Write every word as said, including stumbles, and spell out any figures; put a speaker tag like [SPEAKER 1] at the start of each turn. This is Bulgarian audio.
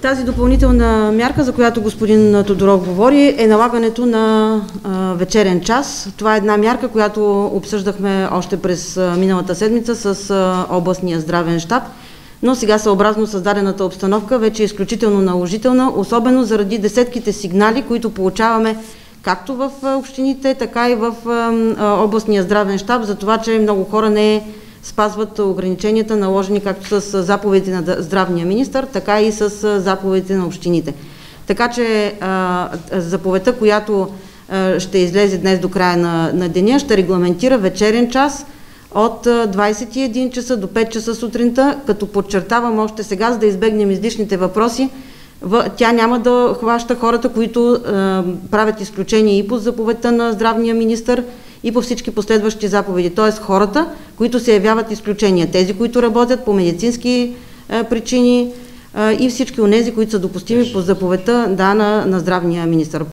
[SPEAKER 1] Тази допълнителна мярка, за която господин Тодоров говори, е налагането на а, вечерен час. Това е една мярка, която обсъждахме още през а, миналата седмица с а, областния здравен щаб, но сега съобразно създадената обстановка вече е изключително наложителна, особено заради десетките сигнали, които получаваме както в а, общините, така и в а, областния здравен щаб, за това, че много хора не спазват ограниченията, наложени както с заповедите на здравния министър, така и с заповедите на общините. Така че а, заповедта, която а, ще излезе днес до края на, на деня, ще регламентира вечерен час от двадесет и един часа до пет часа сутринта, като подчертавам още сега, за да избегнем излишните въпроси, в, тя няма да хваща хората, които а, правят изключение и по заповедта на здравния министър, и по всички последващи заповеди. Т.е. хората, които се явяват изключения, тези, които работят по медицински а, причини а, и всички онези, които са допустими по заповедта да, на, на здравния министър.